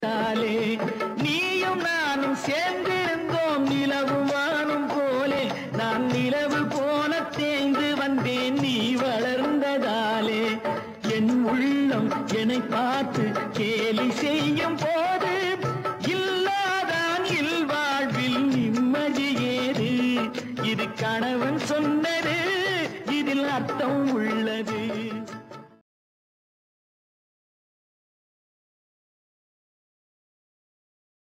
தாலே நீயும் நானும் சேர்ந்திருந்தோம் நிலவும் வானும் போலே நான் நிலவு போல தேய்ந்து வந்தேன் நீ வளர்ந்ததாலே என் உள்ளம் என்னை பார்த்து கேலி செய்யும் போது இல்லாதான் இல்வாழ்வில் நிம்மதி ஏது இது கணவன் சொன்னது இதில் அர்த்தம் உள்ளது